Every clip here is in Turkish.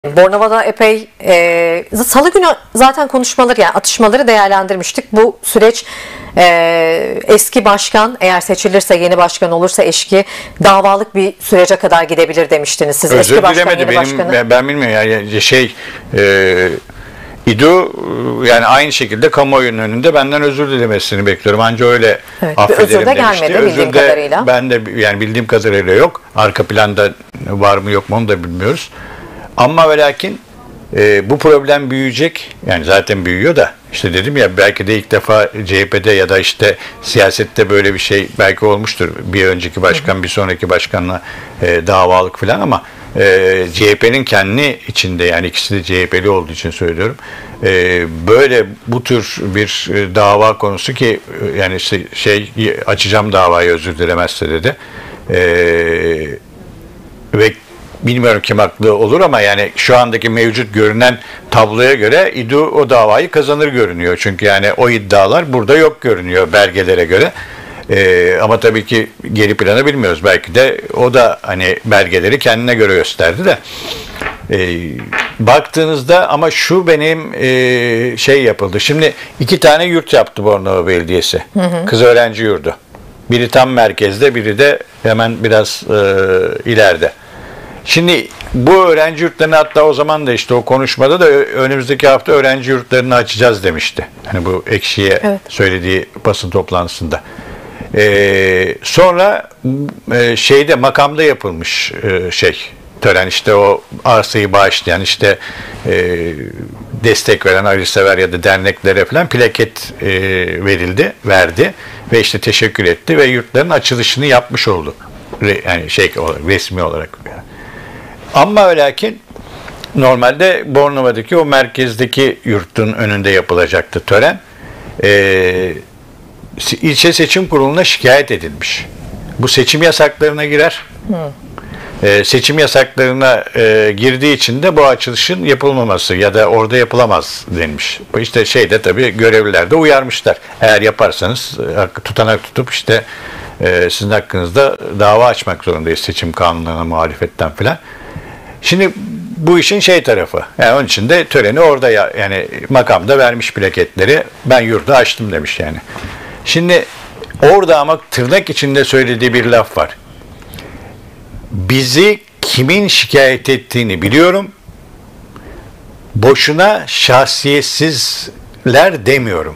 Bornova'da epey Salı günü zaten konuşmaları, yani atışmaları değerlendirmiştik. Bu süreç eski başkan eğer seçilirse, yeni başkan olursa eşki davalık bir sürece kadar gidebilir demiştiniz siz. Özür eski başkan, dilemedi yeni başkanı. ben bilmiyorum yani İdo yani aynı şekilde kamuoyunun önünde benden özür dilemesini bekliyorum. Anca öyle affederim özür de demişti. gelmedi bildiğim kadarıyla. Ben de yani bildiğim kadarıyla yok. Arka planda var mı yok mu onu da bilmiyoruz. Ama ve lakin bu problem büyüyecek. Yani zaten büyüyor da işte dedim ya, belki de ilk defa CHP'de ya da işte siyasette böyle bir şey belki olmuştur. Bir önceki başkan bir sonraki başkanla davalık falan, ama CHP'nin kendi içinde, yani ikisi de CHP'li olduğu için söylüyorum. Böyle bu tür bir dava konusu ki yani açacağım davayı özür dilemezse dedi. Ve bilmiyorum kim haklı olur ama yani şu andaki mevcut görünen tabloya göre İdo o davayı kazanır görünüyor. Çünkü yani o iddialar burada yok görünüyor belgelere göre. Ama tabii ki geri planı bilmiyoruz. Belki de o da hani belgeleri kendine göre gösterdi de. Baktığınızda ama şu benim yapıldı. Şimdi 2 tane yurt yaptı Bornova Belediyesi. Kız öğrenci yurdu. Biri tam merkezde, biri de hemen biraz ileride. Şimdi bu öğrenci yurtlarını, hatta o zaman da işte o konuşmada da önümüzdeki hafta öğrenci yurtlarını açacağız demişti. Hani bu Ekşi'ye söylediği basın toplantısında. Sonra makamda yapılmış tören, işte o arsayı bağışlayan, işte destek veren hayırsever ya da derneklere falan plaket verdi ve işte teşekkür etti ve yurtların açılışını yapmış oldu. Yani resmi olarak. Ama ve lakin normalde Bornova'daki o merkezdeki yurtun önünde yapılacaktı tören. İlçe Seçim Kurulu'na şikayet edilmiş. Bu seçim yasaklarına girer. Seçim yasaklarına girdiği için de bu açılışın yapılmaması ya da orada yapılamaz denmiş. İşte tabii görevliler de uyarmışlar. Eğer yaparsanız tutanak tutup işte sizin hakkınızda dava açmak zorundayız seçim kanunlarına muhalefetten filan. Şimdi bu işin tarafı. Yani onun için de töreni orada yani makamda vermiş plaketleri. Ben yurdu açtım demiş yani. Şimdi orada ama tırnak içinde söylediği bir laf var. Bizi kimin şikayet ettiğini biliyorum. Boşuna şahsiyetsizler demiyorum.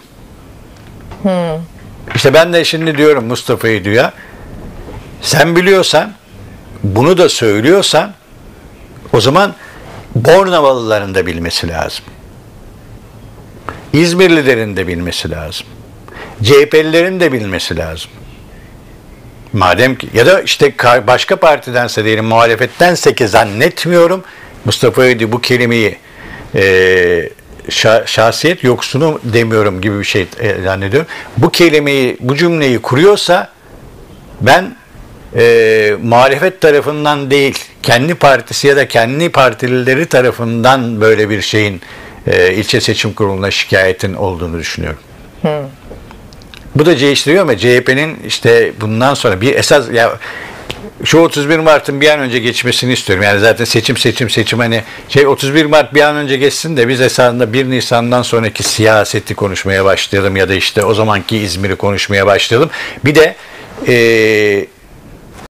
İşte ben de şimdi diyorum Mustafa İdo'ya, sen biliyorsan, bunu da söylüyorsan, o zaman Bornovalıların da bilmesi lazım. İzmirlilerin de bilmesi lazım. CHP'lilerin de bilmesi lazım. Madem ki, ya da işte başka partidense diyelim, muhalefettense, ki zannetmiyorum, Mustafa İdo bu kelimeyi şahsiyet yoksunu demiyorum gibi bir şey zannediyorum. Bu kelimeyi, bu cümleyi kuruyorsa ben muhalefet tarafından değil, kendi partisi ya da kendi partilileri tarafından böyle bir şeyin ilçe seçim kuruluna şikayetin olduğunu düşünüyorum. Bu da değiştiriyor ama CHP'nin işte bundan sonra bir esas, ya şu 31 Mart'ın bir an önce geçmesini istiyorum. Yani zaten seçim hani 31 Mart bir an önce geçsin de biz esasında 1 Nisan'dan sonraki siyaseti konuşmaya başlayalım ya da işte o zamanki İzmir'i konuşmaya başlayalım. Bir de